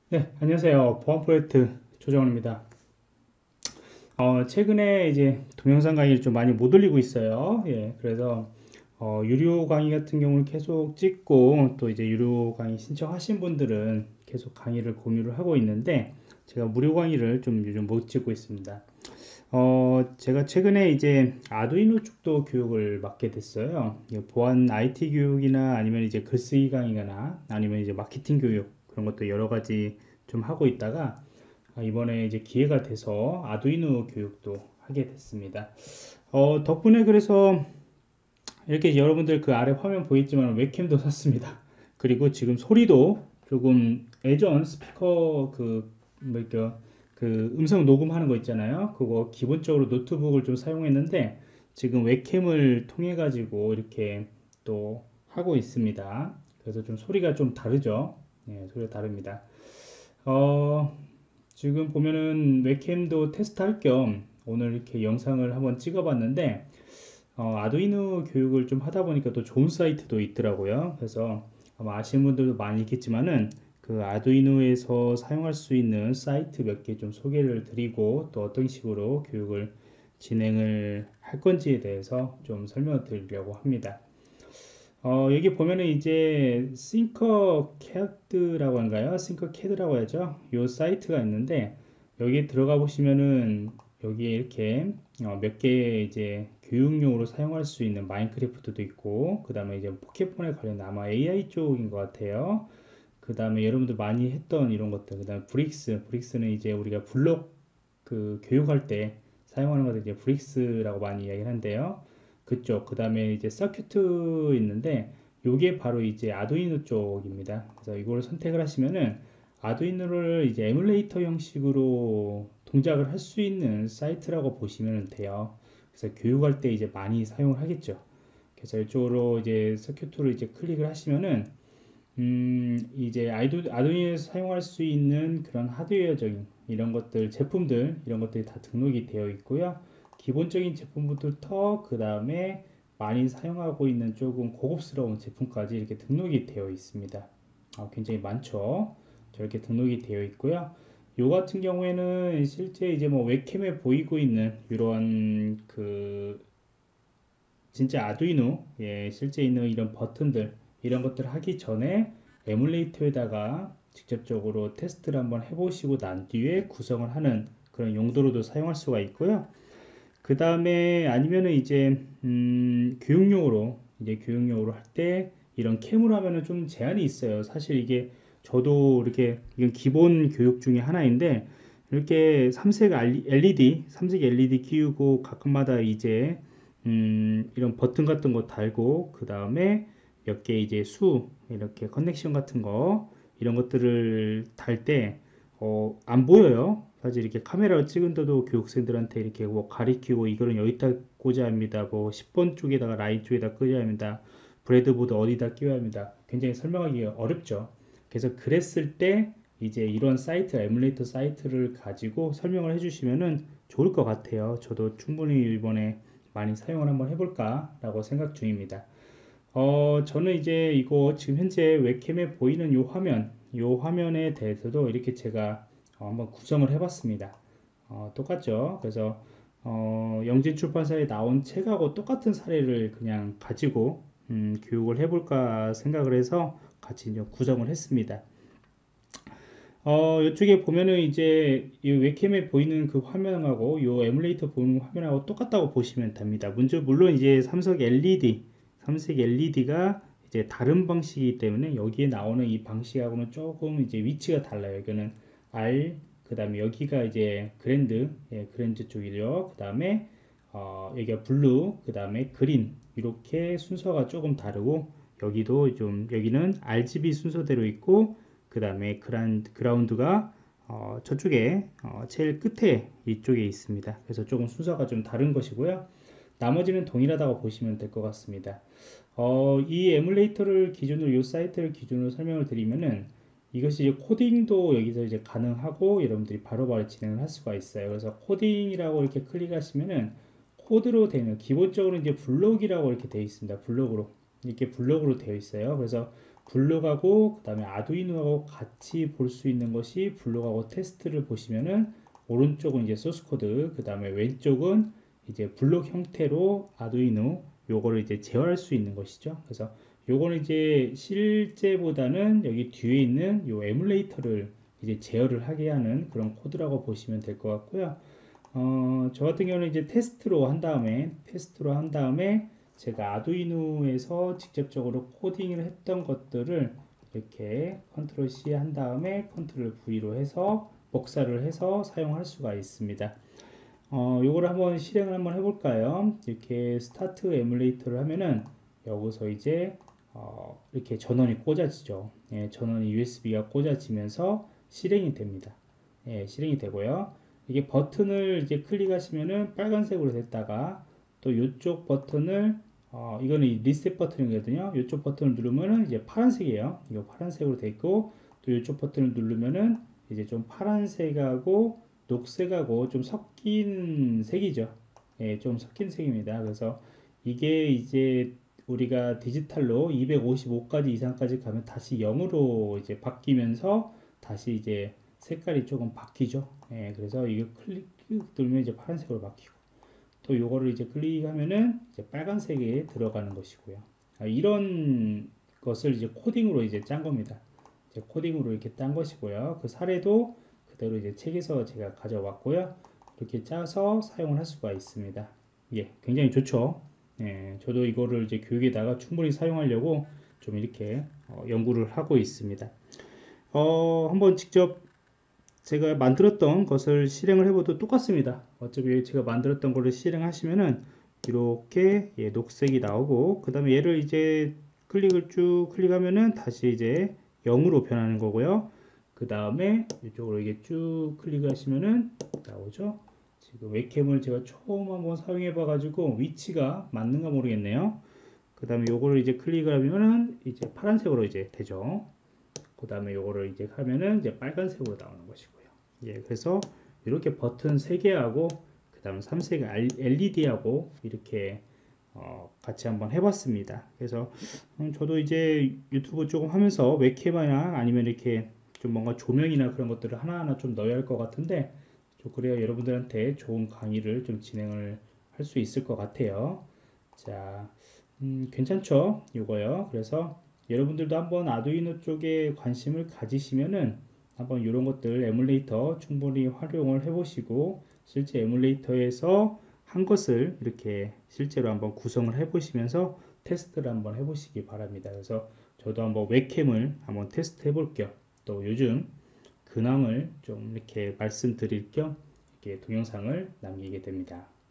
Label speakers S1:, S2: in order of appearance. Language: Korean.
S1: 네, 안녕하세요. 보안 프로젝트 조정원입니다. 최근에 이제 동영상 강의를 좀 많이 못 올리고 있어요. 예, 그래서 유료 강의 같은 경우는 계속 찍고 또 이제 유료 강의 신청하신 분들은 계속 강의를 공유를 하고 있는데 제가 무료 강의를 좀 요즘 못 찍고 있습니다. 제가 최근에 이제 아두이노 쪽도 교육을 맡게 됐어요. 예, 보안 IT 교육이나 아니면 이제 글쓰기 강의나 아니면 이제 마케팅 교육 그런 것도 여러 가지 좀 하고 있다가 이번에 이제 기회가 돼서 아두이노 교육도 하게 됐습니다. 덕분에 그래서 이렇게 여러분들 그 아래 화면 보이지만 웹캠도 샀습니다. 그리고 지금 소리도 조금 예전 스피커 뭐랄까 그 음성 녹음하는 거 있잖아요. 그거 기본적으로 노트북을 좀 사용했는데 지금 웹캠을 통해 가지고 이렇게 또 하고 있습니다. 그래서 좀 소리가 좀 다르죠. 네, 소리가 다릅니다. 어, 지금 보면은 웹캠도 테스트할 겸 오늘 이렇게 영상을 한번 찍어봤는데 아두이노 교육을 좀 하다 보니까 또 좋은 사이트도 있더라고요. 그래서 아마 아시는 분들도 많이 있겠지만은 그 아두이노에서 사용할 수 있는 사이트 몇 개 좀 소개를 드리고 또 어떤 식으로 교육을 진행을 할 건지에 대해서 좀 설명을 드리려고 합니다. 여기 보면은 이제 싱커캐드라고 한가요? 싱커캐드라고 하죠. 요 사이트가 있는데 여기 들어가 보시면은 여기에 이렇게 몇 개 이제 교육용으로 사용할 수 있는 마인크래프트도 있고 그 다음에 이제 포켓폰에 관련 아마 AI 쪽인 것 같아요. 그 다음에 여러분들 많이 했던 이런 것들 그 다음에 브릭스는 이제 우리가 블록 그 교육할 때 사용하는 것들 이제 브릭스라고 많이 이야기를 한대요. 그쪽 그 다음에 이제 서큐트 있는데 요게 바로 이제 아두이노 쪽입니다. 그래서 이걸 선택을 하시면은 아두이노를 이제 에뮬레이터 형식으로 동작을 할 수 있는 사이트라고 보시면 돼요. 그래서 교육할 때 이제 많이 사용을 하겠죠. 그래서 이쪽으로 이제 서큐트를 이제 클릭을 하시면은 이제 아두이노에서 사용할 수 있는 그런 하드웨어적인 이런 것들, 제품들, 이런 것들이 다 등록이 되어 있고요. 기본적인 제품부터 그 다음에 많이 사용하고 있는 조금 고급스러운 제품까지 이렇게 등록이 되어 있습니다. 굉장히 많죠. 저렇게 등록이 되어 있고요. 요 같은 경우에는 실제 이제 뭐 웹캠에 보이고 있는 이런 그 진짜 아두이노 예, 실제 있는 이런 버튼들 이런 것들을 하기 전에 에뮬레이터에다가 직접적으로 테스트를 한번 해보시고 난 뒤에 구성을 하는 그런 용도로도 사용할 수가 있고요. 그 다음에 아니면은 이제 교육용으로 이제 교육용으로 할 때 이런 캠으로 하면은 좀 제한이 있어요. 사실 이게 저도 이렇게 이건 기본 교육 중에 하나인데 이렇게 삼색 LED 끼우고 가끔마다 이제 이런 버튼 같은 거 달고 그 다음에 몇 개 이제 이렇게 커넥션 같은 거 이런 것들을 달 때 안 보여요. 사실 이렇게 카메라로 찍은데도 교육생들한테 이렇게 뭐 가리키고 이거는 여기다 꽂아야 합니다. 뭐 10번 쪽에다가 라인 쪽에다 꽂아야 합니다. 브레드보드 어디다 끼워야 합니다. 굉장히 설명하기 어렵죠. 그래서 그랬을 때 이제 이런 사이트, 에뮬레이터 사이트를 가지고 설명을 해주시면은 좋을 것 같아요. 저도 충분히 이번에 많이 사용을 한번 해볼까 라고 생각 중입니다. 저는 이제 이거 지금 현재 웹캠에 보이는 요 화면에 대해서도 이렇게 제가 한번 구성을 해봤습니다. 똑같죠? 그래서 영진 출판사에 나온 책하고 똑같은 사례를 그냥 가지고 교육을 해볼까 생각을 해서 같이 이제 구성을 했습니다. 이쪽에 보면은 이제 이 웹캠에 보이는 그 화면하고 요 에뮬레이터 보이는 화면하고 똑같다고 보시면 됩니다. 물론 이제 삼색 LED가 이제 다른 방식이기 때문에 여기에 나오는 이 방식하고는 조금 이제 위치가 달라요. 이거는 R, 그 다음에 여기가 이제 그랜드 쪽이죠. 그 다음에 여기가 블루, 그 다음에 그린 이렇게 순서가 조금 다르고 여기는 RGB 순서대로 있고 그 다음에 그라운드가 저쪽에 제일 끝에 이쪽에 있습니다. 그래서 조금 순서가 좀 다른 것이고요. 나머지는 동일하다고 보시면 될 것 같습니다. 이 에뮬레이터를 기준으로 이 사이트를 기준으로 설명을 드리면은 이것이 이제 코딩도 여기서 이제 가능하고 여러분들이 바로바로 진행을 할 수가 있어요. 그래서 코딩이라고 이렇게 클릭하시면은 코드로 되는 기본적으로 이제 블록이라고 이렇게 되어 있습니다. 블록으로 이렇게 블록으로 되어 있어요. 그래서 블록하고 그 다음에 아두이노하고 같이 볼 수 있는 것이 블록하고 테스트를 보시면은 오른쪽은 이제 소스 코드, 그 다음에 왼쪽은 이제 블록 형태로 아두이노 요거를 이제 제어할 수 있는 것이죠. 그래서 요거는 이제 실제보다는 여기 뒤에 있는 요 에뮬레이터를 이제 제어를 하게 하는 그런 코드라고 보시면 될 것 같고요. 저 같은 경우는 이제 테스트로 한 다음에 제가 아두이노에서 직접적으로 코딩을 했던 것들을 이렇게 컨트롤 C 한 다음에 컨트롤 V로 해서 복사를 해서 사용할 수가 있습니다. 요거를 한번 실행을 한번 해볼까요? 이렇게 스타트 에뮬레이터를 하면은 여기서 이제 이렇게 전원이 꽂아지죠. 예, 전원이 USB가 꽂아지면서 실행이 됩니다. 예, 실행이 되고요. 이게 버튼을 이제 클릭하시면은 빨간색으로 됐다가 또 이쪽 버튼을 이거는 리셋 버튼이거든요. 이쪽 버튼을 누르면은 이제 파란색이에요. 이거 파란색으로 돼 있고 또 이쪽 버튼을 누르면은 이제 좀 파란색하고 녹색하고 좀 섞인 색이죠. 예, 좀 섞인 색입니다. 그래서 이게 이제 우리가 디지털로 255까지 이상까지 가면 다시 0으로 이제 바뀌면서 다시 이제 색깔이 조금 바뀌죠. 예, 그래서 이거 클릭 누르면 이제 파란색으로 바뀌고 또 요거를 이제 클릭하면은 이제 빨간색에 들어가는 것이고요. 이런 것을 이제 코딩으로 이제 짠 겁니다. 이제 코딩으로 이렇게 딴 것이고요. 그 사례도 그대로 이제 책에서 제가 가져왔고요. 이렇게 짜서 사용을 할 수가 있습니다. 예, 굉장히 좋죠. 예, 저도 이거를 이제 교육에다가 충분히 사용하려고 좀 이렇게 연구를 하고 있습니다. 한번 직접 제가 만들었던 것을 실행을 해봐도 똑같습니다. 어차피 제가 만들었던 거를 실행하시면은 이렇게 예, 녹색이 나오고 그 다음에 얘를 이제 클릭을 쭉 클릭하면은 다시 이제 0으로 변하는 거고요. 그 다음에 이쪽으로 이게 쭉 클릭하시면은 나오죠. 지금 웹캠을 제가 처음 한번 사용해 봐 가지고 위치가 맞는가 모르겠네요. 그 다음에 요거를 이제 클릭을 하면은 이제 파란색으로 이제 되죠. 그 다음에 요거를 이제 하면은 이제 빨간색으로 나오는 것이고요. 예, 그래서 이렇게 버튼 3개하고 그 다음 3색 LED하고 이렇게 같이 한번 해봤습니다. 그래서 저도 이제 유튜브 조금 하면서 웹캠이나 아니면 이렇게 좀 뭔가 조명이나 그런 것들을 하나하나 좀 넣어야 할 것 같은데 좀 그래야 여러분들한테 좋은 강의를 좀 진행을 할 수 있을 것 같아요. 자, 괜찮죠? 이거요. 그래서 여러분들도 한번 아두이노 쪽에 관심을 가지시면은 한번 이런 것들 에뮬레이터 충분히 활용을 해보시고 실제 에뮬레이터에서 한 것을 이렇게 실제로 한번 구성을 해보시면서 테스트를 한번 해보시기 바랍니다. 그래서 저도 한번 웹캠을 한번 테스트 해볼 겸 또 요즘 근황을 좀 이렇게 말씀드릴 겸 이렇게 동영상을 남기게 됩니다.